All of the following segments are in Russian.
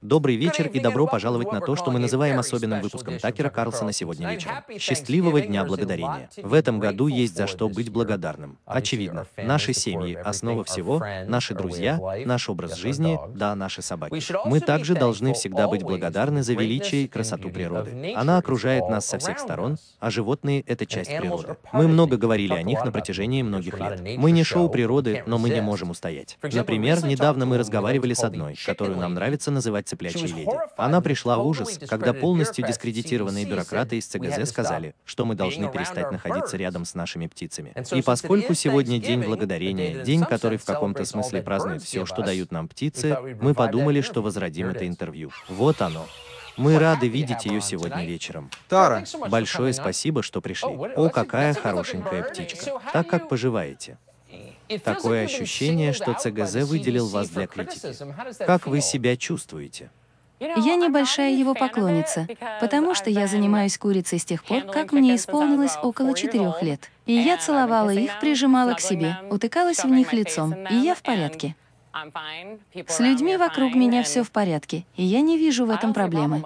Добрый вечер и добро пожаловать на то, что мы называем особенным выпуском Такера Карлсона сегодня вечером. Счастливого Дня Благодарения. В этом году есть за что быть благодарным. Очевидно, наши семьи – основа всего, наши друзья, наш образ жизни, да, наши собаки. Мы также должны всегда быть благодарны за величие и красоту природы. Она окружает нас со всех сторон, а животные – это часть природы. Мы много говорили о них на протяжении многих лет. Мы не шоу природы, но мы не можем устоять. Например, недавно мы разговаривали с одной, которую нам нравится называть цыплячьей леди. Она пришла в ужас, когда полностью дискредитированные бюрократы из ЦГЗ сказали, что мы должны перестать находиться рядом с нашими птицами. И поскольку сегодня День Благодарения, день, который в каком-то смысле празднует все, что дают нам птицы, мы подумали, что возродим это интервью. Вот оно. Мы рады видеть ее сегодня вечером. Тара, Большое спасибо, что пришли. О, какая хорошенькая птичка. Так как поживаете? Такое ощущение, что ЦГЗ выделил вас для критики. Как вы себя чувствуете? Я небольшая его поклонница, потому что я занимаюсь курицей с тех пор, как мне исполнилось около 4 лет. И я целовала их, прижимала к себе, утыкалась в них лицом, и я в порядке. С людьми вокруг меня все в порядке, и я не вижу в этом проблемы.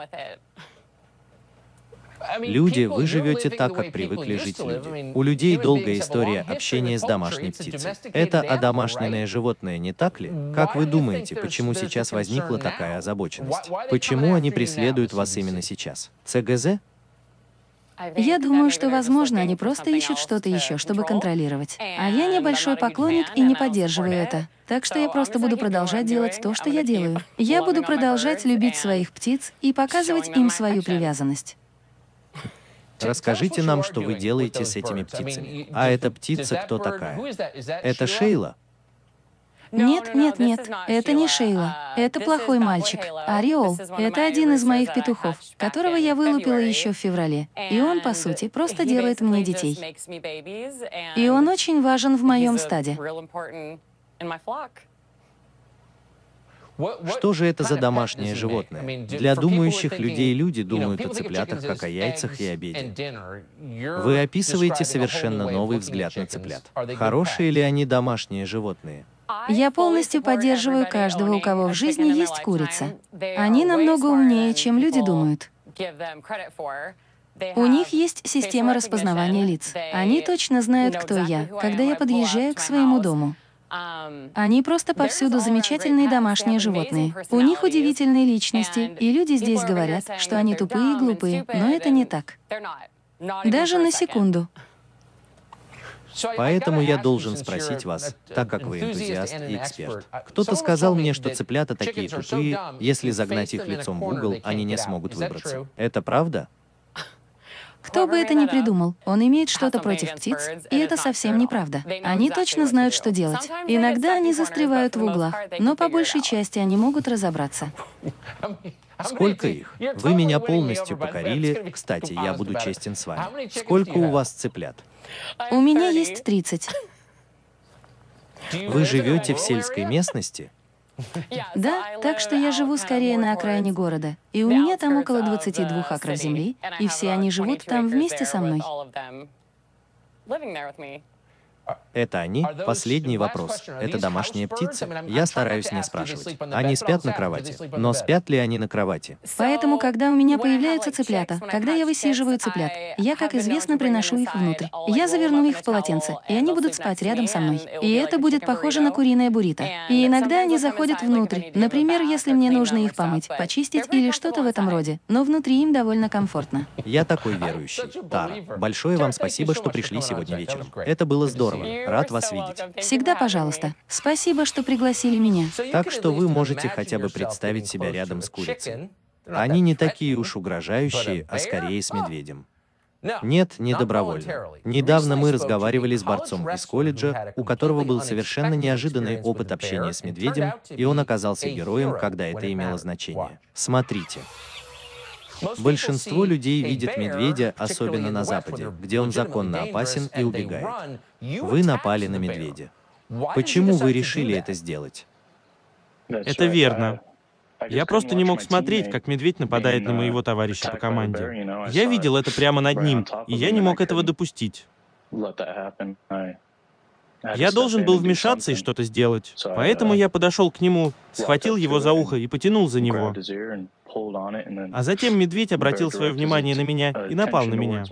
Люди, вы живете так, как привыкли жить люди. У людей долгая история общения с домашней птицей. Это одомашненное животное, не так ли? Как вы думаете, почему сейчас возникла такая озабоченность? Почему они преследуют вас именно сейчас? ЦГЗ? Я думаю, что, возможно, они просто ищут что-то еще, чтобы контролировать. А я небольшой поклонник и не поддерживаю это. Так что я просто буду продолжать делать то, что я делаю. Я буду продолжать любить своих птиц и показывать им свою привязанность. Расскажите нам, что вы делаете с этими птицами. А эта птица кто такая? Это Шейла? Нет, нет, нет, это не Шейла. Это плохой мальчик. Ореол — это один из моих петухов, которого я вылупила еще в феврале. И он, по сути, просто делает мне детей. И он очень важен в моем стаде. Что же это за домашнее животное? Для думающих людей люди думают о цыплятах как о яйцах и обеде. Вы описываете совершенно новый взгляд на цыплят. Хорошие ли они домашние животные? Я полностью поддерживаю каждого, у кого в жизни есть курица. Они намного умнее, чем люди думают. У них есть система распознавания лиц. Они точно знают, кто я, когда я подъезжаю к своему дому. Они просто повсюду замечательные домашние животные. У них удивительные личности, и люди здесь говорят, что они тупые и глупые, но это не так. Даже на секунду. Поэтому я должен спросить вас, так как вы энтузиаст и эксперт. Кто-то сказал мне, что цыплята такие тупые, если загнать их лицом в угол, они не смогут выбраться. Это правда? Кто бы это ни придумал, он имеет что-то против птиц, и это совсем неправда. Они точно знают, что делать. Иногда они застревают в углах, но по большей части они могут разобраться. Сколько их? Вы меня полностью покорили. Кстати, я буду честен с вами. Сколько у вас цыплят? У меня есть 30. Вы живете в сельской местности? Да, так что я живу скорее на окраине города, и у меня там около 22 акров земли, и все они живут там вместе со мной. Это они? Последний вопрос. Это домашние птицы? Я стараюсь не спрашивать. Они спят на кровати. Но спят ли они на кровати? Поэтому, когда у меня появляются цыплята, когда я высиживаю цыплят, я, как известно, приношу их внутрь. Я заверну их в полотенце, и они будут спать рядом со мной. И это будет похоже на куриное буррито. И иногда они заходят внутрь. Например, если мне нужно их помыть, почистить или что-то в этом роде. Но внутри им довольно комфортно. Я такой верующий. Тара, большое вам спасибо, что пришли сегодня вечером. Это было здорово. Рад вас видеть. Всегда пожалуйста. Спасибо, что пригласили меня. Так что вы можете хотя бы представить себя рядом с курицей. Они не такие уж угрожающие, а скорее с медведем. Нет, не добровольно. Недавно мы разговаривали с борцом из колледжа, у которого был совершенно неожиданный опыт общения с медведем, и он оказался героем, когда это имело значение. Смотрите. Большинство людей видят медведя, особенно на Западе, где он законно опасен и убегает. Вы напали на медведя. Почему вы решили это сделать? Это верно. Я просто не мог смотреть, как медведь нападает на моего товарища по команде. Я видел это прямо над ним, и я не мог этого допустить. Я должен был вмешаться и что-то сделать. Поэтому я подошел к нему, схватил его за ухо и потянул за него. А затем медведь обратил свое внимание на меня и напал на меня.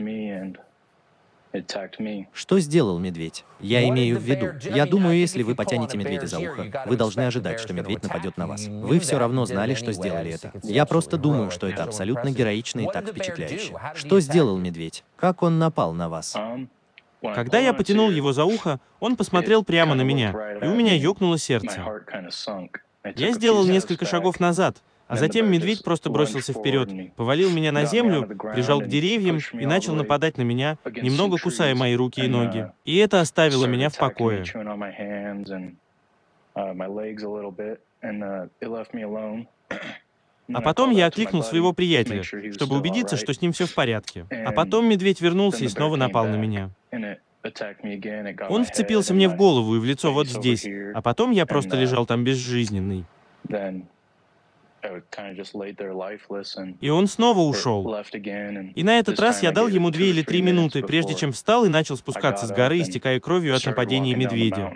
Что сделал медведь? Я имею в виду, я думаю, если вы потянете медведя за ухо, вы должны ожидать, что медведь нападет на вас. Вы все равно знали, что сделали это. Я просто думаю, что это абсолютно героично и так впечатляюще. Что сделал медведь? Как он напал на вас? Когда я потянул его за ухо, он посмотрел прямо на меня, и у меня ёкнуло сердце. Я сделал несколько шагов назад, а затем медведь просто бросился вперед, повалил меня на землю, прижал к деревьям и начал нападать на меня, немного кусая мои руки и ноги. И это оставило меня в покое. А потом я окликнул своего приятеля, чтобы убедиться, что с ним все в порядке. А потом медведь вернулся и снова напал на меня. Он вцепился мне в голову и в лицо вот здесь, а потом я просто лежал там безжизненный. И он снова ушел. И на этот раз я дал ему 2 или 3 минуты, прежде чем встал и начал спускаться с горы, истекая кровью от нападения медведя.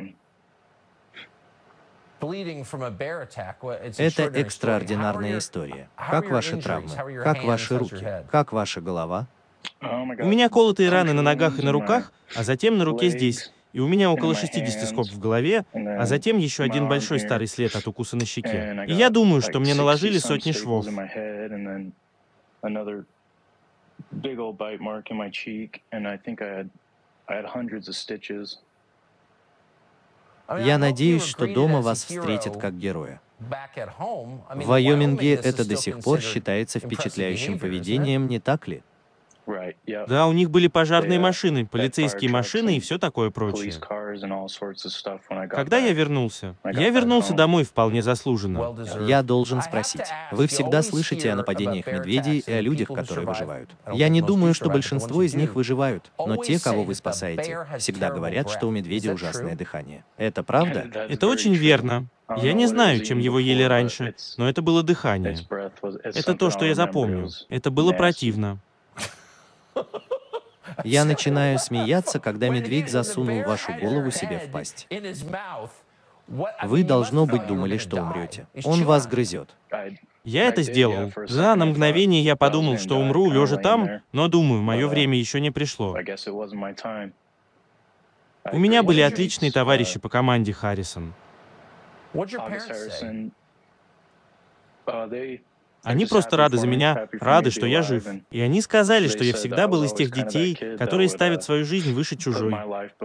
Это экстраординарная история. Как ваши травмы? Как ваши руки? Как ваша голова? У меня колотые раны на ногах и на руках, а затем на руке здесь. И у меня около 60 скоб в голове, а затем еще один большой старый след от укуса на щеке. И я думаю, что мне наложили сотни швов. Я надеюсь, что дома вас встретят как героя. В Вайоминге это до сих пор считается впечатляющим поведением, не так ли? Да, у них были пожарные машины, полицейские машины и все такое прочее. Когда я вернулся домой вполне заслуженно. Я должен спросить. Вы всегда слышите о нападениях медведей и о людях, которые выживают. Я не думаю, что большинство из них выживают, но те, кого вы спасаете, всегда говорят, что у медведя ужасное дыхание. Это правда? Это очень верно. Я не знаю, чем его ели раньше, но это было дыхание. Это то, что я запомнил. Это было противно. Я начинаю смеяться, когда медведь засунул вашу голову себе в пасть. Вы, должно быть, думали, что умрете. Он вас грызет. Я это сделал. Да, на мгновение я подумал, что умру, лежа там, но думаю, мое время еще не пришло. У меня были отличные товарищи по команде, Харрисон. Они просто рады за меня, рады, что я жив. И они сказали, что я всегда был из тех детей, которые ставят свою жизнь выше чужой.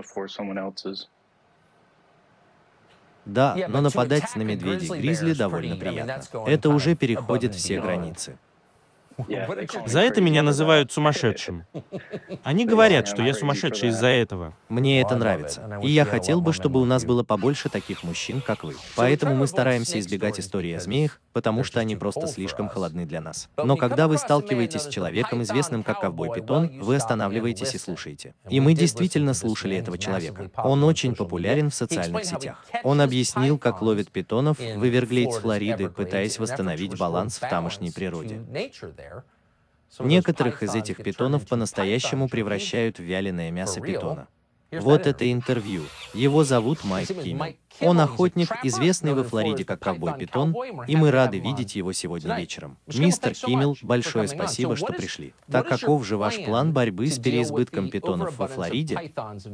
Да, но нападать на медведей-гризли довольно приятно. Это уже переходит все границы. За это меня называют сумасшедшим. Они говорят, что я сумасшедший из-за этого. Мне это нравится. И я хотел бы, чтобы у нас было побольше таких мужчин, как вы. Поэтому мы стараемся избегать истории о змеях, потому что они просто слишком холодны для нас. Но когда вы сталкиваетесь с человеком, известным как ковбой-питон, вы останавливаетесь и слушаете. И мы действительно слушали этого человека. Он очень популярен в социальных сетях. Он объяснил, как ловит питонов в Эверглейдс, Флориды, пытаясь восстановить баланс в тамошней природе. Некоторых из этих питонов по-настоящему превращают в вяленое мясо питона. Вот это интервью. Его зовут Майк Киммел. Он охотник, известный во Флориде как ковбой-питон, и мы рады видеть его сегодня вечером. Мистер Киммел, большое спасибо, что пришли. Так каков же ваш план борьбы с переизбытком питонов во Флориде?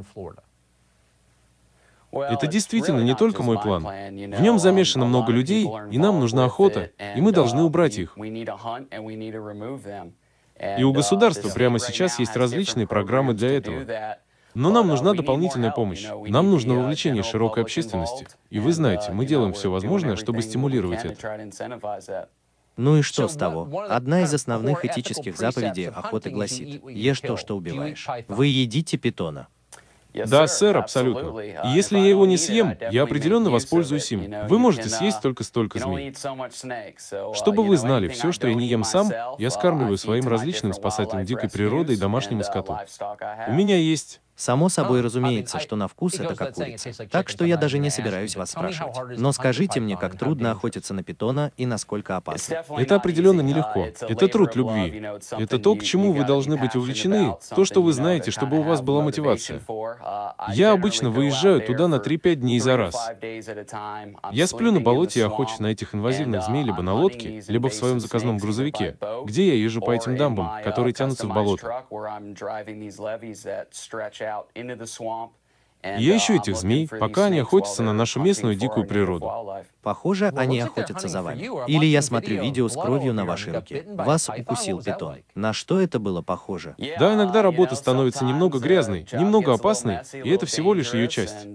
Это действительно не только мой план. В нем замешано много людей, и нам нужна охота, и мы должны убрать их. И у государства прямо сейчас есть различные программы для этого. Но нам нужна дополнительная помощь. Нам нужно вовлечение широкой общественности. И вы знаете, мы делаем все возможное, чтобы стимулировать это. Ну и что с того? Одна из основных этических заповедей охоты гласит: ешь то, что убиваешь. Вы едите питона. Да, сэр, абсолютно. И если я его не съем, я определенно воспользуюсь им. Вы можете съесть только столько змей. Чтобы вы знали, все, что я не ем сам, я скармливаю своим различным спасателям дикой природы и домашнему скоту. У меня есть Само собой разумеется, что на вкус это как курица. Так что я даже не собираюсь вас спрашивать. Но скажите мне, как трудно охотиться на питона и насколько опасно. Это определенно нелегко. Это труд любви. Это то, к чему вы должны быть увлечены, то, что вы знаете, чтобы у вас была мотивация. Я обычно выезжаю туда на 3-5 дней за раз. Я сплю на болоте и охочусь на этих инвазивных змей либо на лодке, либо в своем заказном грузовике, где я езжу по этим дамбам, которые тянутся в болото. Я ищу этих змей, пока они охотятся на нашу местную дикую природу. Похоже, они охотятся за вами. Или я смотрю видео с кровью на вашей руке. Вас укусил питон. На что это было похоже? Да, иногда работа становится немного грязной, немного опасной, и это всего лишь ее часть.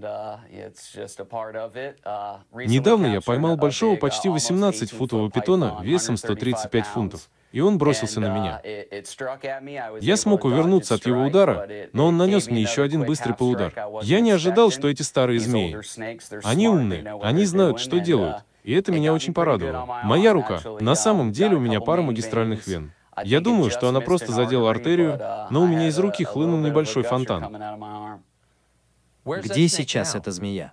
Недавно я поймал большого, почти 18-футового питона весом 135 фунтов. И он бросился на меня. Я смог увернуться от его удара, но он нанес мне еще один быстрый полудар. Я не ожидал, что эти старые змеи. Они умные, они знают, что делают. И это меня очень порадовало. Моя рука. На самом деле у меня пара магистральных вен. Я думаю, что она просто задела артерию, но у меня из руки хлынул небольшой фонтан. Где сейчас эта змея?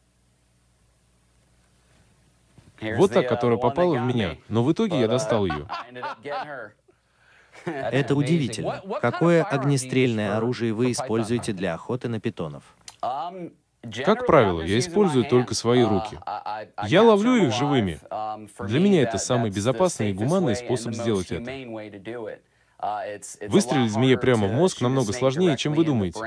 Вот та, которая попала в меня, но в итоге я достал ее. Это удивительно. Какое огнестрельное оружие вы используете для охоты на питонов? Как правило, я использую только свои руки. Я ловлю их живыми. Для меня это самый безопасный и гуманный способ сделать это. Выстрелить змее прямо в мозг намного сложнее, чем вы думаете.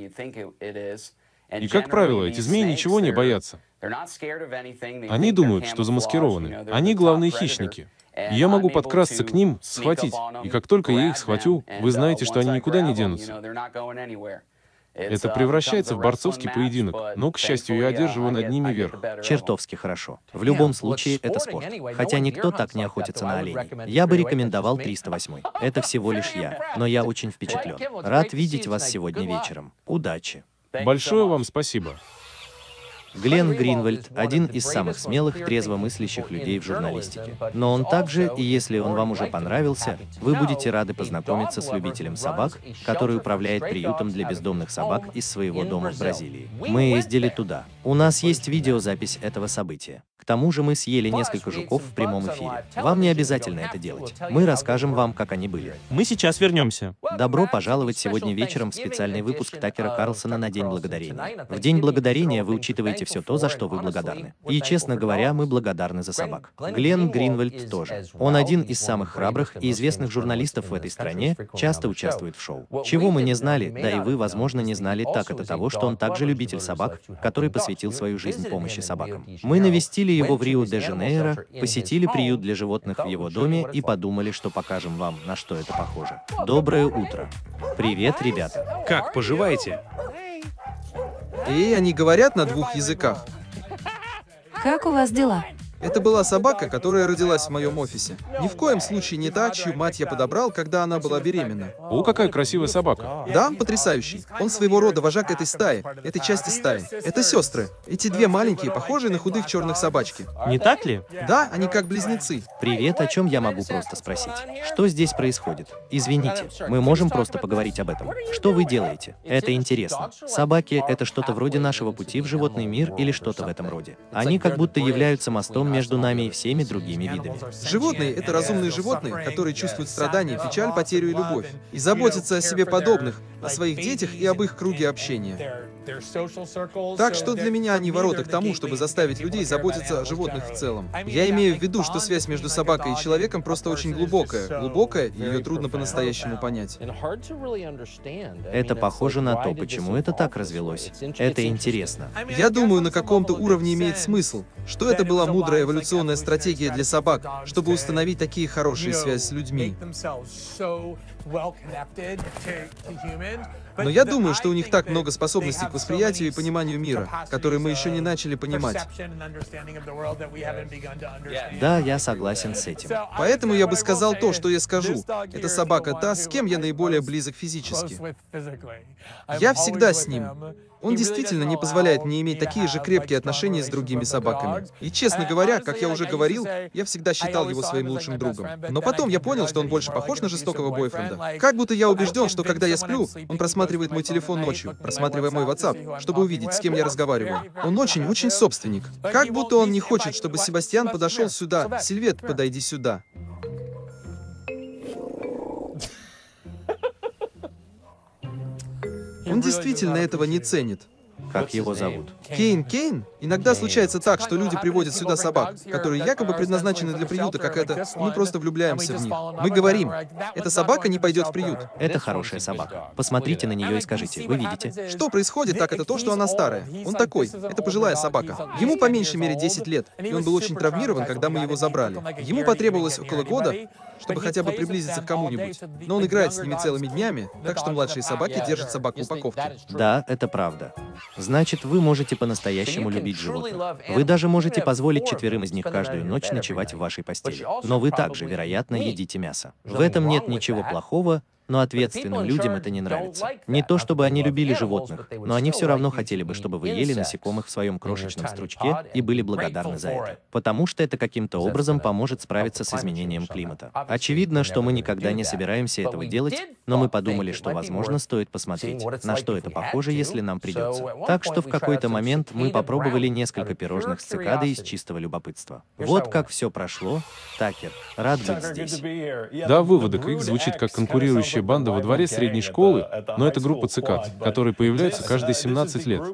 И, как правило, эти змеи ничего не боятся. Они думают, что замаскированы. Они главные хищники. И я могу подкрасться к ним, схватить. И как только я их схвачу, вы знаете, что они никуда не денутся. Это превращается в борцовский поединок, но, к счастью, я одерживаю над ними верх. Чертовски хорошо. В любом случае, это спорт. Хотя никто так не охотится на оленей. Я бы рекомендовал 308. Это всего лишь я. Но я очень впечатлен. Рад видеть вас сегодня вечером. Удачи. Большое вам спасибо. Гленн Гринвальд – один из самых смелых, трезвомыслящих людей в журналистике. Но он также, и если он вам уже понравился, вы будете рады познакомиться с любителем собак, который управляет приютом для бездомных собак из своего дома в Бразилии. Мы ездили туда. У нас есть видеозапись этого события. К тому же мы съели несколько жуков в прямом эфире. Вам не обязательно это делать. Мы расскажем вам, как они были. Мы сейчас вернемся. Добро пожаловать сегодня вечером в специальный выпуск Такера Карлсона на День Благодарения. В День Благодарения вы учитываете все то, за что вы благодарны. И, честно говоря, мы благодарны за собак. Гленн Гринвальд тоже. Он один из самых храбрых и известных журналистов в этой стране, часто участвует в шоу. Чего мы не знали, да и вы, возможно, не знали, так это того, что он также любитель собак, который посвятил свою жизнь помощи собакам. Мы навестили его в Рио-де-Жанейро, посетили приют для животных в его доме и подумали, что покажем вам, на что это похоже. Доброе утро. Привет, ребята. Как поживаете? И они говорят на 2 языках. Как у вас дела? Это была собака, которая родилась в моем офисе. Ни в коем случае не та, чью мать я подобрал, когда она была беременна. О, какая красивая собака. Да, он потрясающий. Он своего рода вожак этой стаи, этой части стаи. Это сестры. Эти 2 маленькие, похожие на худых черных собачки. Не так ли? Да, они как близнецы. Привет, о чем я могу просто спросить? Что здесь происходит? Извините, мы можем просто поговорить об этом. Что вы делаете? Это интересно. Собаки — это что-то вроде нашего пути в животный мир или что-то в этом роде. Они как будто являются мостом между нами и всеми другими видами. Животные — это разумные животные, которые чувствуют страдания, печаль, потерю и любовь. И заботятся о себе подобных, о своих детях и об их круге общения. Так что для меня они ворота к тому, чтобы заставить людей заботиться о животных в целом. Я имею в виду, что связь между собакой и человеком просто очень глубокая. Глубокая, и ее трудно по-настоящему понять. Это похоже на то, почему это так развелось. Это интересно. Я думаю, на каком-то уровне имеет смысл, что это была мудрая эволюционная стратегия для собак, чтобы установить такие хорошие связи с людьми. Но я думаю, что у них так много способностей к восприятию и пониманию мира, которые мы еще не начали понимать. Да, я согласен с этим. Поэтому я бы сказал то, что я скажу. Эта собака та, с кем я наиболее близок физически. Я всегда с ним. Он действительно не позволяет мне иметь такие же крепкие отношения с другими собаками. И, честно говоря, как я уже говорил, я всегда считал его своим лучшим другом. Но потом я понял, что он больше похож на жестокого бойфренда. Как будто я убежден, что когда я сплю, он просматривает мой телефон ночью, просматривая мой WhatsApp, чтобы увидеть, с кем я разговариваю. Он очень собственник. Как будто он не хочет, чтобы Себастьян подошел сюда. Сильвет, подойди сюда. Он действительно этого не ценит. Как его зовут? Кейн? Иногда случается так, что люди приводят сюда собак, которые якобы предназначены для приюта, как это, мы просто влюбляемся в них. Мы говорим, эта собака не пойдет в приют. Это хорошая собака. Посмотрите на нее и скажите, вы видите? Что происходит, так это то, что она старая. Он такой, это пожилая собака. Ему по меньшей мере 10 лет, и он был очень травмирован, когда мы его забрали. Ему потребовалось около года, чтобы хотя бы приблизиться к кому-нибудь. Но он играет с ними целыми днями, так что младшие собаки держат собак в упаковке. Да, это правда. Значит, вы можете по-настоящему любить животных. Вы даже можете позволить 4 из них каждую ночь ночевать в вашей постели. Но вы также, вероятно, едите мясо. В этом нет ничего плохого, но ответственным людям это не нравится. Не то чтобы они любили животных, но они все равно хотели бы, чтобы вы ели насекомых в своем крошечном стручке и были благодарны за это. Потому что это каким-то образом поможет справиться с изменением климата. Очевидно, что мы никогда не собираемся этого делать, но мы подумали, что, возможно, стоит посмотреть, на что это похоже, если нам придется. Так что в какой-то момент мы попробовали несколько пирожных с цикадой из чистого любопытства. Вот как все прошло. Такер, рад быть здесь. Да, выводок их звучит как конкурирующая банда во дворе средней школы, но это группа цикад, которые появляются каждые 17 лет.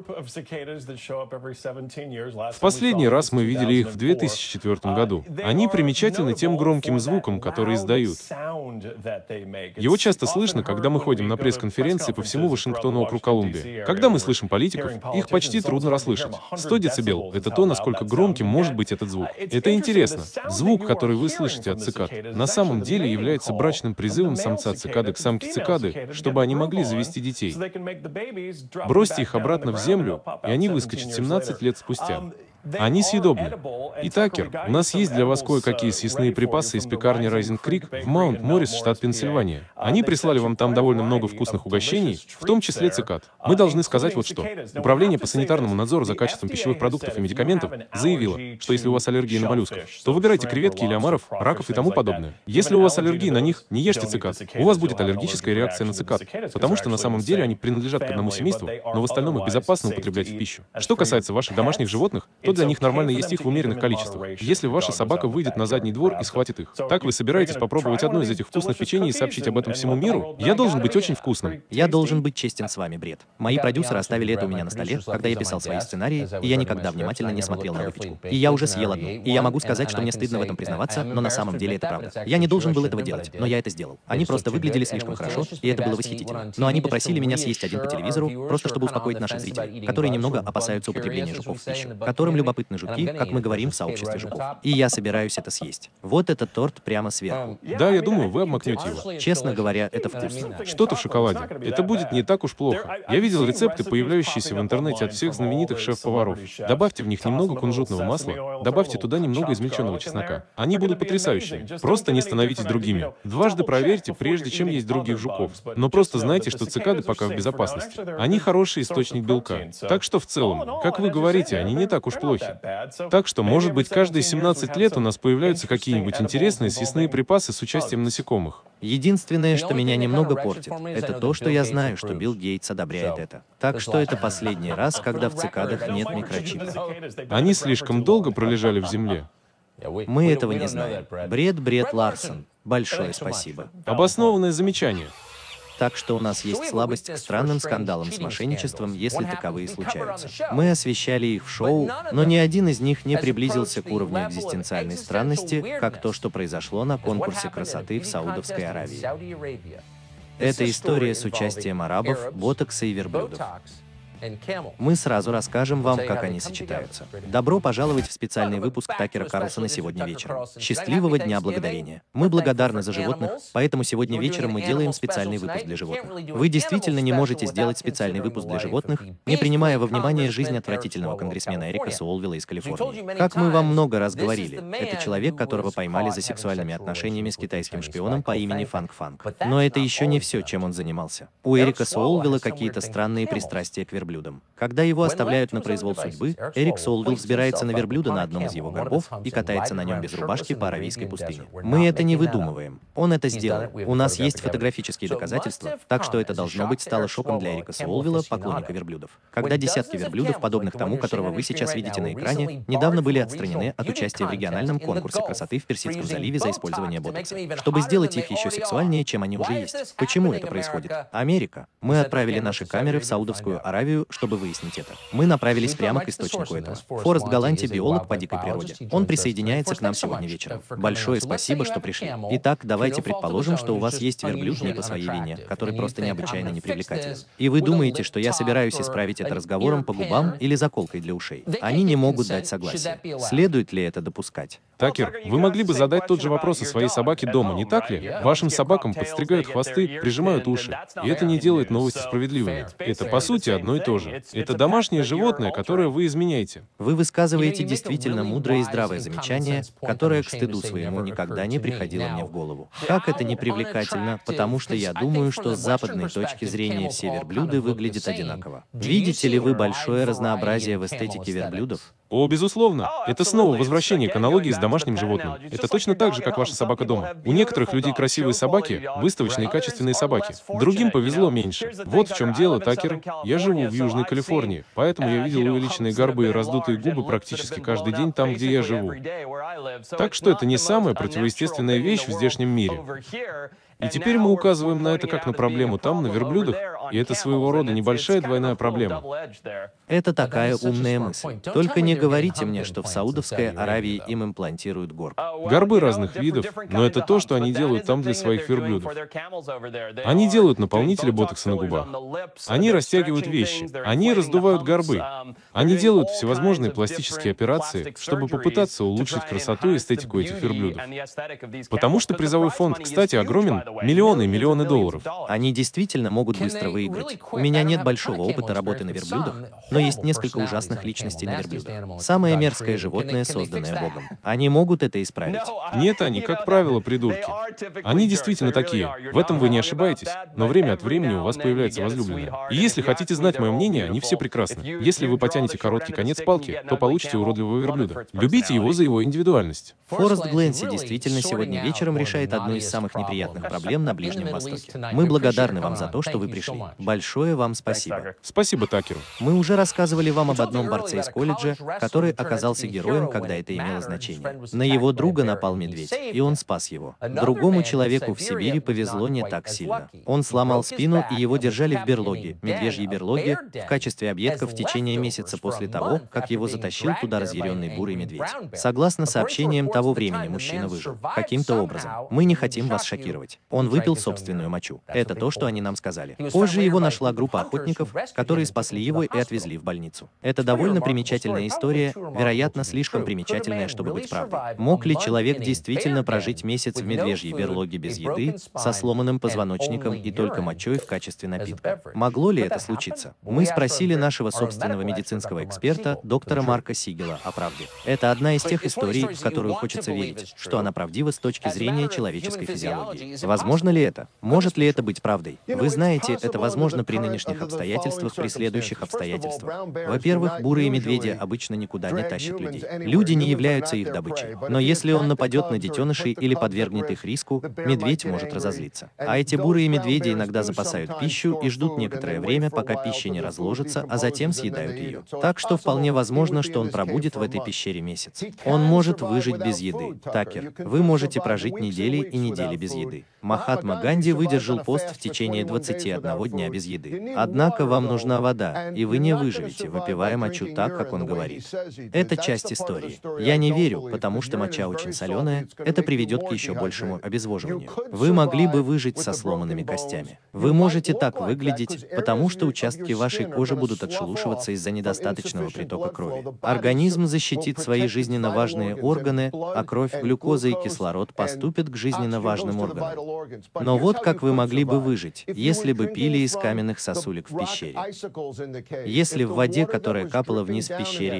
В последний раз мы видели их в 2004 году. Они примечательны тем громким звуком, который издают. Его часто слышно, когда мы ходим на пресс-конференции по всему Вашингтону, округ Колумбия. Когда мы слышим политиков, их почти трудно расслышать. 100 дБ — это то, насколько громким может быть этот звук. Это интересно. Звук, который вы слышите от цикад, на самом деле является брачным призывом самца цикады к самке цикады, чтобы они могли завести детей. Бросьте их обратно в землю, и они выскочат 17 лет спустя. Они съедобны. И, Такер, у нас есть для вас кое-какие съестные припасы из пекарни Rising Creek в Маунт-Моррис, штат Пенсильвания. Они прислали вам там довольно много вкусных угощений, в том числе цикад. Мы должны сказать вот что. Управление по санитарному надзору за качеством пищевых продуктов и медикаментов заявило, что если у вас аллергия на моллюсков, то выбирайте креветки или омаров, раков и тому подобное. Если у вас аллергия на них, не ешьте цикад. У вас будет аллергическая реакция на цикад, потому что на самом деле они принадлежат к одному семейству, но в остальном их безопасно употреблять в пищу. Что касается ваших домашних животных, то для них нормально есть их в умеренных количествах. Если ваша собака выйдет на задний двор и схватит их, так вы собираетесь попробовать одно из этих вкусных печений и сообщить об этом всему миру? Я должен быть очень вкусным. Я должен быть честен с вами, Бред. Мои продюсеры оставили это у меня на столе, когда я писал свои сценарии, и я никогда внимательно не смотрел на выпечку. И я уже съел одну. И я могу сказать, что мне стыдно в этом признаваться, но на самом деле это правда. Я не должен был этого делать, но я это сделал. Они просто выглядели слишком хорошо, и это было восхитительно. Но они попросили меня съесть один по телевизору, просто чтобы успокоить наших зрителей, которые немного опасаются употребления жуков в пищу, которым любопытны жуки, как мы говорим в сообществе жуков. И я собираюсь это съесть. Вот этот торт прямо сверху. Да, я думаю, вы обмакнете его. Честно говоря, это вкусно. Что-то в шоколаде. Это будет не так уж плохо. Я видел рецепты, появляющиеся в интернете от всех знаменитых шеф-поваров. Добавьте в них немного кунжутного масла, добавьте туда немного измельченного чеснока. Они будут потрясающими. Просто не становитесь другими. Дважды проверьте, прежде чем есть других жуков. Но просто знайте, что цикады пока в безопасности. Они хороший источник белка. Так что в целом, как вы говорите, они не так уж плохи. Так что, может быть, каждые 17 лет у нас появляются какие-нибудь интересные съестные припасы с участием насекомых. Единственное, что меня немного портит, это то, что я знаю, что Билл Гейтс одобряет это. Так что это последний раз, когда в цикадах нет микрочипа. Они слишком долго пролежали в земле. Мы этого не знаем. Бред Ларсон. Большое спасибо. Обоснованное замечание. Так что у нас есть слабость к странным скандалам с мошенничеством, если таковые случаются. Мы освещали их в шоу, но ни один из них не приблизился к уровню экзистенциальной странности, как то, что произошло на конкурсе красоты в Саудовской Аравии. Это история с участием арабов, ботокса и верблюдов. Мы сразу расскажем вам, как они сочетаются. Добро пожаловать в специальный выпуск Такера Карлсона сегодня вечером. Счастливого Дня Благодарения. Мы благодарны за животных, поэтому сегодня вечером мы делаем специальный выпуск для животных. Вы действительно не можете сделать специальный выпуск для животных, не принимая во внимание жизнь отвратительного конгрессмена Эрика Суолвилла из Калифорнии. Как мы вам много раз говорили, это человек, которого поймали за сексуальными отношениями с китайским шпионом по имени Фанг Фанг. Но это еще не все, чем он занимался. У Эрика Суолвилла какие-то странные пристрастия к верблюдам. верблюдом. Когда его оставляют на произвол судьбы, Эрик Солвилл взбирается на верблюда на одном из его горбов и катается на нем без рубашки по Аравийской пустыне. Мы это не выдумываем. Он это сделал. У нас есть фотографические доказательства, так что это, должно быть, стало шоком для Эрика Солвилла, поклонника верблюдов. Когда десятки верблюдов, подобных тому, которого вы сейчас видите на экране, недавно были отстранены от участия в региональном конкурсе красоты в Персидском заливе за использование ботокса, чтобы сделать их еще сексуальнее, чем они уже есть. Почему это происходит? Америка. Мы отправили наши камеры в Саудовскую Аравию, чтобы выяснить это. Мы направились прямо к источнику этого. Форест Галанти — биолог по дикой природе. Он присоединяется к нам сегодня вечером. Большое спасибо, что пришли. Итак, давайте предположим, что у вас есть верблюд не по своей вине, который просто необычайно непривлекателен. И вы думаете, что я собираюсь исправить это разговором по губам или заколкой для ушей. Они не могут дать согласие. Следует ли это допускать? Такер, вы могли бы задать тот же вопрос о своей собаке дома, не так ли? Вашим собакам подстригают хвосты, прижимают уши. И это не делает новости справедливыми. Это, по сути, одно и то же. Это домашнее животное, которое вы изменяете. Вы высказываете действительно мудрое и здравое замечание, которое, к стыду своему, никогда не приходило мне в голову. Как это непривлекательно, потому что я думаю, что с западной точки зрения все верблюды выглядят одинаково. Видите ли вы большое разнообразие в эстетике верблюдов? О, безусловно. Это снова возвращение к аналогии с домашним животным. Это точно так же, как ваша собака дома. У некоторых людей красивые собаки, выставочные качественные собаки. Другим повезло меньше. Вот в чем дело, Такер. Я живу в Южной Калифорнии, поэтому я видел увеличенные горбы и раздутые губы практически каждый день там, где я живу. Так что это не самая противоестественная вещь в здешнем мире. И теперь мы указываем на это как на проблему там, на верблюдах, и это своего рода небольшая двойная проблема. Это такая умная мысль. Только не говорите мне, что в Саудовской Аравии им имплантируют горб. Горбы разных видов, но это то, что они делают там для своих верблюдов. Они делают наполнители ботокса на губах. Они растягивают вещи. Они раздувают горбы. Они делают всевозможные пластические операции, чтобы попытаться улучшить красоту и эстетику этих верблюдов. Потому что призовой фонд, кстати, огромен. Миллионы и миллионы долларов. Они действительно могут быстро выиграть. У меня нет большого опыта работы на верблюдах, но есть несколько ужасных личностей на верблюдах. Самое мерзкое животное, созданное Богом. Они могут это исправить. Нет, они, как правило, придурки. Они действительно такие. В этом вы не ошибаетесь. Но время от времени у вас появляется возлюбленная. И если хотите знать мое мнение, они все прекрасны. Если вы потянете короткий конец палки, то получите уродливого верблюда. Любите его за его индивидуальность. Форест Гленси действительно сегодня вечером решает одну из самых неприятных проблем на Ближнем Востоке. Мы благодарны вам за то, что вы пришли. Большое вам спасибо. Спасибо Такеру. Мы уже рассказывали вам об одном борце из колледжа, который оказался героем, когда это имело значение. На его друга напал медведь, и он спас его. Другому человеку в Сибири повезло не так сильно. Он сломал спину, и его держали в берлоге, медвежьей берлоге, в качестве объедка в течение месяца после того, как его затащил туда разъяренный бурый медведь. Согласно сообщениям того времени, мужчина выжил. Каким-то образом. Мы не хотим вас шокировать. Он выпил собственную мочу. Это то, что они нам сказали. Позже его нашла группа охотников, которые спасли его и отвезли в больницу. Это довольно примечательная история, вероятно, слишком примечательная, чтобы быть правдой. Мог ли человек действительно прожить месяц в медвежьей берлоге без еды, со сломанным позвоночником и только мочой в качестве напитка? Могло ли это случиться? Мы спросили нашего собственного медицинского эксперта, доктора Марка Сигела, о правде. Это одна из тех историй, в которую хочется верить, что она правдива с точки зрения человеческой физиологии. Возможно ли это? Может ли это быть правдой? Вы знаете, это возможно при нынешних обстоятельствах, при следующих обстоятельствах. Во-первых, бурые медведи обычно никуда не тащат людей. Люди не являются их добычей. Но если он нападет на детенышей или подвергнет их риску, медведь может разозлиться. А эти бурые медведи иногда запасают пищу и ждут некоторое время, пока пища не разложится, а затем съедают ее. Так что вполне возможно, что он пробудет в этой пещере месяц. Он может выжить без еды. Такер, вы можете прожить недели и недели без еды. Махатма Ганди выдержал пост в течение 21 дня без еды. Однако вам нужна вода, и вы не выживете, выпивая мочу так, как он говорит. Это часть истории. Я не верю, потому что моча очень соленая, это приведет к еще большему обезвоживанию. Вы могли бы выжить со сломанными костями. Вы можете так выглядеть, потому что участки вашей кожи будут отшелушиваться из-за недостаточного притока крови. Организм защитит свои жизненно важные органы, а кровь, глюкоза и кислород поступят к жизненно важным органам. Но вот как вы могли бы выжить, если бы пили из каменных сосулек в пещере. Если в воде, которая капала вниз в пещере,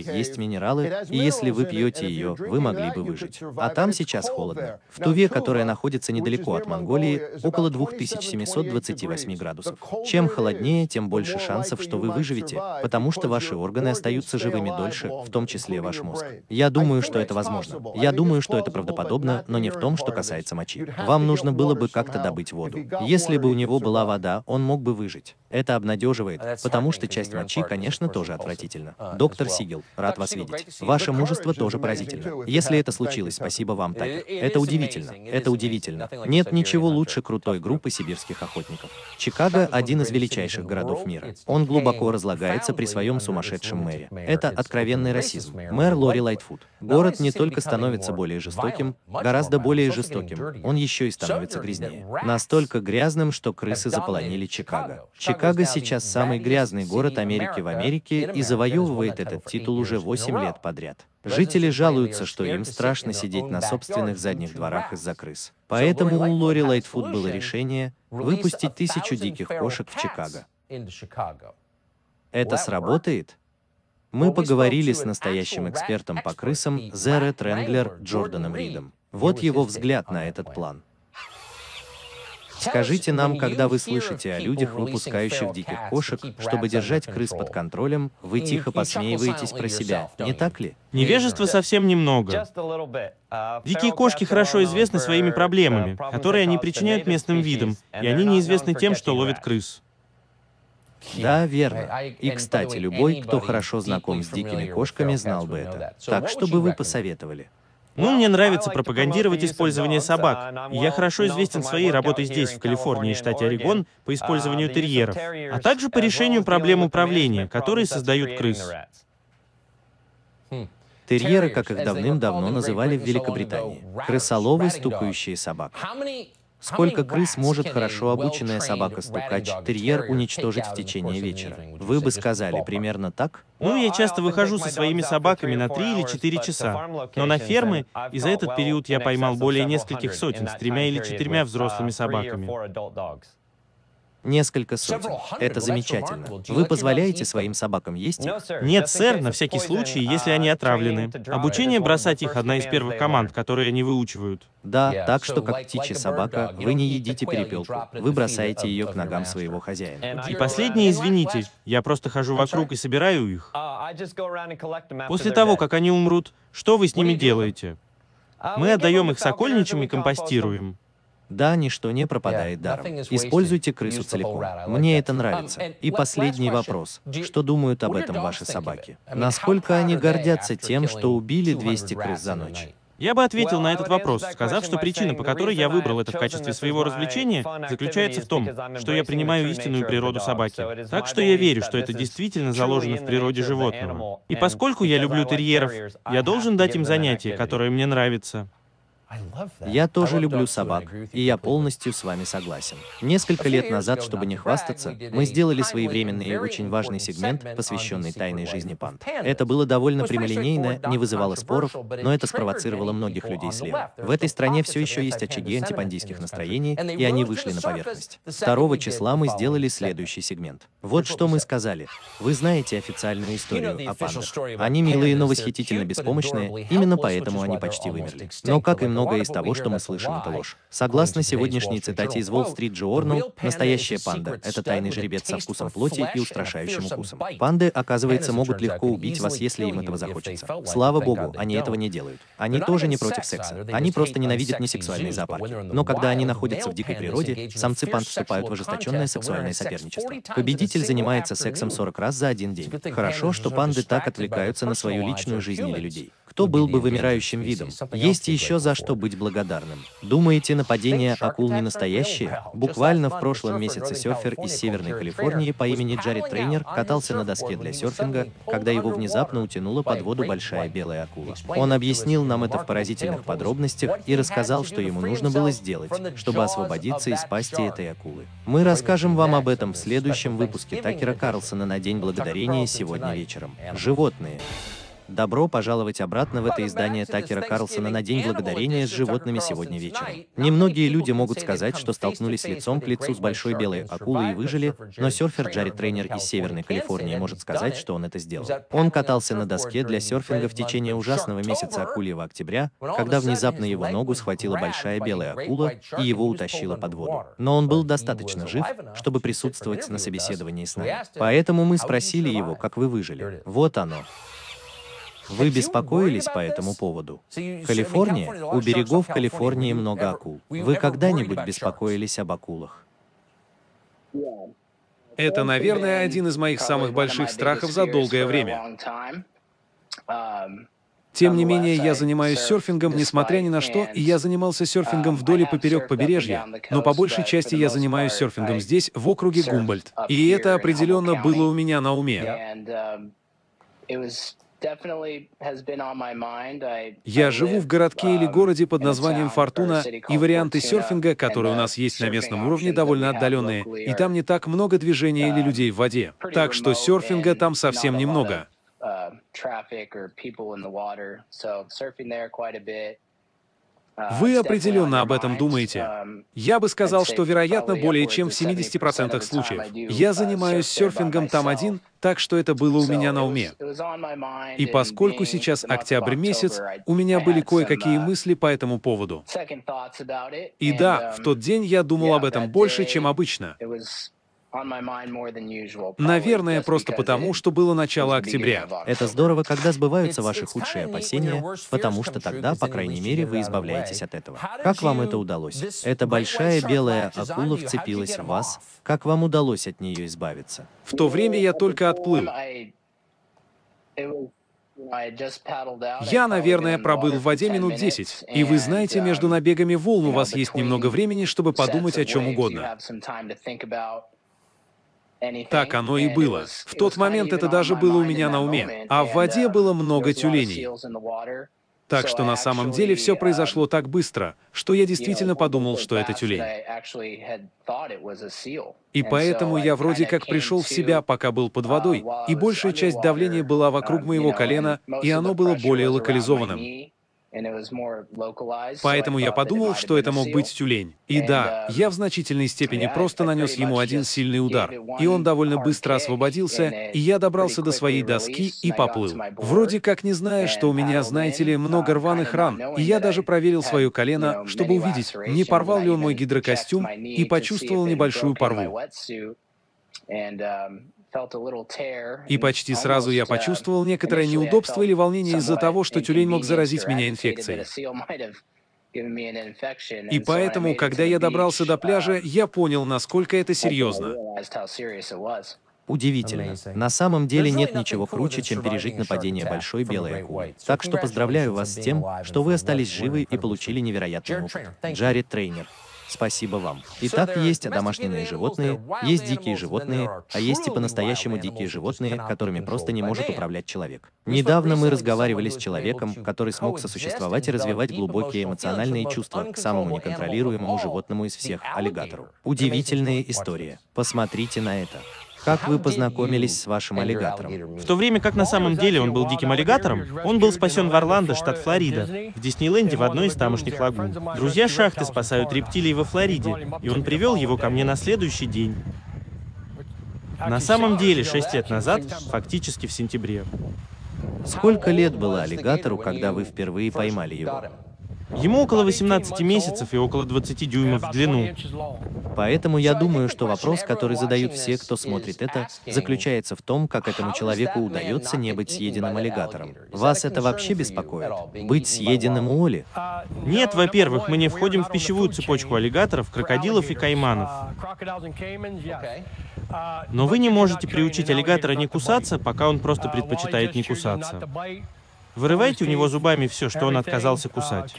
есть минералы, и если вы пьете ее, вы могли бы выжить. А там сейчас холодно. В Туве, которая находится недалеко от Монголии, около 2728 градусов. Чем холоднее, тем больше шансов, что вы выживете, потому что ваши органы остаются живыми дольше, в том числе ваш мозг. Я думаю, что это возможно. Я думаю, что это правдоподобно, но не в том, что касается мочи. Вам нужно было бы как-то добыть воду. Если бы у него была вода, он мог бы выжить. Это обнадеживает, потому что часть мочи, конечно, тоже отвратительна. Доктор Сигел, рад вас видеть. Ваше мужество тоже поразительно. Если это случилось, спасибо вам, Такер. Это удивительно. Это удивительно. Нет ничего лучше крутой группы сибирских охотников. Чикаго – один из величайших городов мира. Он глубоко разлагается при своем сумасшедшем мэре. Это откровенный расизм. Мэр Лори Лайтфуд. Город не только становится более жестоким, гораздо более жестоким, он еще и становится грязнее. Настолько грязным, что крысы заполонили Чикаго. Чикаго сейчас самый грязный город Америки в Америке и завоевывает этот титул уже 8 лет подряд. Жители жалуются, что им страшно сидеть на собственных задних дворах из-за крыс. Поэтому у Лори Лайтфуд было решение выпустить 1000 диких кошек в Чикаго. Это сработает? Мы поговорили с настоящим экспертом по крысам Зере Тренглер Джорданом Ридом. Вот его взгляд на этот план. Скажите нам, когда вы слышите о людях, выпускающих диких кошек, чтобы держать крыс под контролем, вы тихо посмеиваетесь про себя, не так ли? Невежества совсем немного. Дикие кошки хорошо известны своими проблемами, которые они причиняют местным видам, и они неизвестны тем, что ловят крыс. Да, верно. И, кстати, любой, кто хорошо знаком с дикими кошками, знал бы это. Так, что бы вы посоветовали? Ну, мне нравится пропагандировать использование собак. И я хорошо известен своей работой здесь, в Калифорнии, штате Орегон, по использованию терьеров, а также по решению проблем управления, которые создают крыс. Терьеры, как их давным-давно называли в Великобритании. Крысоловы, стукающие собак. Сколько крыс может хорошо обученная собака-стукач, терьер уничтожить в течение вечера? Вы бы сказали примерно так? Ну, я часто выхожу со своими собаками на 3 или 4 часа. Но на фермы, и за этот период я поймал более нескольких сотен с 3 или 4 взрослыми собаками. Несколько сотен. Это замечательно. Вы позволяете своим собакам есть их? Нет, сэр, на всякий случай, если они отравлены. Обучение бросать их — одна из первых команд, которые они выучивают. Да, так что, как птичья собака, вы не едите перепелку, вы бросаете ее к ногам своего хозяина. И последнее, извините, я просто хожу вокруг и собираю их. После того, как они умрут, что вы с ними делаете? Мы отдаем их сокольничьим и компостируем. Да, ничто не пропадает даром. Используйте крысу целиком. Мне это нравится. И последний вопрос. Что думают об этом ваши собаки? Насколько они гордятся тем, что убили 200 крыс за ночь? Я бы ответил на этот вопрос, сказав, что причина, по которой я выбрал это в качестве своего развлечения, заключается в том, что я принимаю истинную природу собаки. Так что я верю, что это действительно заложено в природе животного. И поскольку я люблю терьеров, я должен дать им занятие, которое мне нравится. Я тоже люблю собак, и я полностью с вами согласен. Несколько лет назад, чтобы не хвастаться, мы сделали своевременный и очень важный сегмент, посвященный тайной жизни панд. Это было довольно прямолинейно, не вызывало споров, но это спровоцировало многих людей слева. В этой стране все еще есть очаги антипандийских настроений, и они вышли на поверхность. 2 числа мы сделали следующий сегмент. Вот что мы сказали. Вы знаете официальную историю о пандах. Они милые, но восхитительно беспомощные, именно поэтому они почти вымерли. Но как и многое из того, что мы слышим, это ложь. Согласно сегодняшней цитате из Wall Street Journal, настоящая панда — это тайный жеребец со вкусом плоти и устрашающим укусом. Панды, оказывается, могут легко убить вас, если им этого захочется. Слава богу, они этого не делают. Они тоже не против секса. Они просто ненавидят несексуальные зоопарки. Но когда они находятся в дикой природе, самцы панд вступают в ожесточенное сексуальное соперничество. Победитель занимается сексом 40 раз за один день. Хорошо, что панды так отвлекаются на свою личную жизнь или людей. Кто был бы вымирающим видом? Есть еще за что быть благодарным. Думаете, нападения акул не настоящие? Буквально в прошлом месяце серфер из Северной Калифорнии по имени Джаред Трейнер катался на доске для серфинга, когда его внезапно утянула под воду большая белая акула. Он объяснил нам это в поразительных подробностях и рассказал, что ему нужно было сделать, чтобы освободиться из пасти этой акулы. Мы расскажем вам об этом в следующем выпуске Такера Карлсона на День Благодарения сегодня вечером. Животные. Добро пожаловать обратно в это издание Такера Карлсона на День Благодарения с животными сегодня вечером. Немногие люди могут сказать, что столкнулись лицом к лицу с большой белой акулой и выжили, но серфер Джаред Трейнер из Северной Калифорнии может сказать, что он это сделал. Он катался на доске для серфинга в течение ужасного месяца акульего октября, когда внезапно его ногу схватила большая белая акула и его утащила под воду. Но он был достаточно жив, чтобы присутствовать на собеседовании с нами. Поэтому мы спросили его, как вы выжили. Вот оно. Вы беспокоились по этому поводу? Калифорния? У берегов Калифорнии много акул. Вы когда-нибудь беспокоились об акулах? Это, наверное, один из моих самых больших страхов за долгое время. Тем не менее, я занимаюсь серфингом, несмотря ни на что, и я занимался серфингом вдоль и поперек побережья, но по большей части я занимаюсь серфингом здесь, в округе Гумбольдт. И это определенно было у меня на уме. Я живу в городке или городе под названием Фортуна, и варианты серфинга, которые у нас есть на местном уровне, довольно отдаленные, и там не так много движения или людей в воде. Так что серфинга там совсем немного. Вы определенно об этом думаете. Я бы сказал, что, вероятно, более чем в 70% случаев. Я занимаюсь серфингом там один, так что это было у меня на уме. И поскольку сейчас октябрь месяц, у меня были кое-какие мысли по этому поводу. И да, в тот день я думал об этом больше, чем обычно. Наверное, просто потому, что было начало октября. Это здорово, когда сбываются ваши худшие опасения, потому что тогда, по крайней мере, вы избавляетесь от этого. Как вам это удалось? Эта большая белая акула вцепилась в вас. Как вам удалось от нее избавиться? В то время я только отплыл. Я, наверное, пробыл в воде минут 10. И вы знаете, между набегами волн у вас есть немного времени, чтобы подумать о чем угодно. Так оно и было. В тот момент это даже было у меня на уме. А в воде было много тюленей. Так что на самом деле все произошло так быстро, что я действительно подумал, что это тюлень. И поэтому я вроде как пришел в себя, пока был под водой, и большая часть давления была вокруг моего колена, и оно было более локализованным. Поэтому я подумал, что это мог быть тюлень. И да, я в значительной степени просто нанес ему один сильный удар. И он довольно быстро освободился, и я добрался до своей доски и поплыл. Вроде как не зная, что у меня, знаете ли, много рваных ран. И я даже проверил свое колено, чтобы увидеть, не порвал ли он мой гидрокостюм, и почувствовал небольшую порву. И почти сразу я почувствовал некоторое неудобство или волнение из-за того, что тюлень мог заразить меня инфекцией. И поэтому, когда я добрался до пляжа, я понял, насколько это серьезно. Удивительно. На самом деле нет ничего круче, чем пережить нападение большой белой акулы. Так что поздравляю вас с тем, что вы остались живы и получили невероятный опыт. Джаред Трейнер. Спасибо вам. Итак, есть домашние животные, есть дикие животные, а есть и по-настоящему дикие животные, которыми просто не может управлять человек. Недавно мы разговаривали с человеком, который смог сосуществовать и развивать глубокие эмоциональные чувства к самому неконтролируемому животному из всех — аллигатору. Удивительная история. Посмотрите на это. Как вы познакомились с вашим аллигатором? В то время как на самом деле он был диким аллигатором, он был спасен в Орландо, штат Флорида, в Диснейленде в одной из тамошних лагун. Друзья шахты спасают рептилий во Флориде, и он привел его ко мне на следующий день. На самом деле, 6 лет назад, фактически в сентябре. Сколько лет было аллигатору, когда вы впервые поймали его? Ему около 18 месяцев и около 20 дюймов в длину. Поэтому я думаю, что вопрос, который задают все, кто смотрит это, заключается в том, как этому человеку удается не быть съеденным аллигатором. Вас это вообще беспокоит? Быть съеденным Уолли? Нет, во-первых, мы не входим в пищевую цепочку аллигаторов, крокодилов и кайманов. Но вы не можете приучить аллигатора не кусаться, пока он просто предпочитает не кусаться. Вырывайте у него зубами все, что он отказался кусать.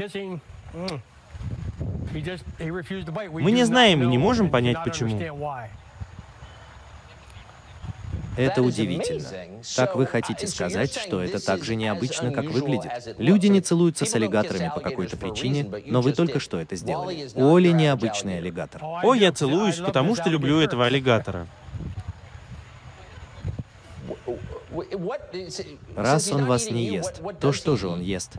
Мы не знаем и не можем понять, почему. Это удивительно. Так вы хотите сказать, что это так же необычно, как выглядит? Люди не целуются с аллигаторами по какой-то причине, но вы только что это сделали. Уолли необычный аллигатор. О, я целуюсь, потому что люблю этого аллигатора. Раз он вас не ест, то что же он ест?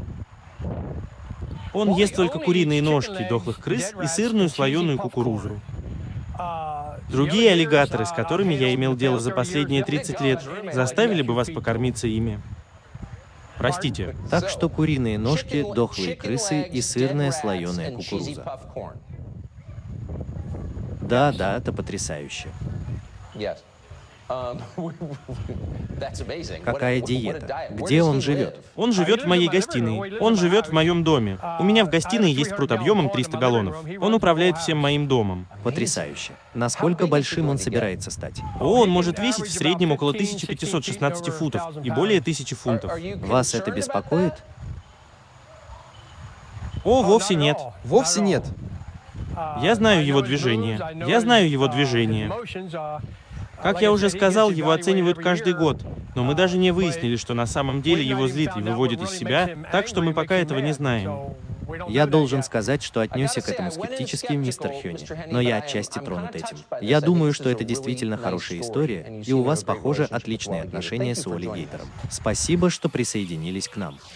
Он ест только куриные ножки дохлых крыс и сырную слоеную кукурузу. Другие аллигаторы, с которыми я имел дело за последние 30 лет, заставили бы вас покормиться ими. Простите. Так что куриные ножки, дохлые крысы и сырная слоеная кукуруза. Да, это потрясающе. Какая диета? Где он живет? Он живет в моей гостиной. Он живет в моем доме. У меня в гостиной есть пруд объемом 300 галлонов. Он управляет всем моим домом. Потрясающе. Насколько большим он собирается стать? Он может весить в среднем около 1516 футов и более 1000 фунтов. Вас это беспокоит? Вовсе нет. Вовсе нет. Я знаю его движение. Я знаю его движение. Как я уже сказал, его оценивают каждый год, но мы даже не выяснили, что на самом деле его злит и выводит из себя, так что мы пока этого не знаем. Я должен сказать, что отнесся к этому скептически, мистер Хёни, но я отчасти тронут этим. Я думаю, что это действительно хорошая история, и у вас, похоже, отличные отношения с Уолли Гейтором. Спасибо, что присоединились к нам.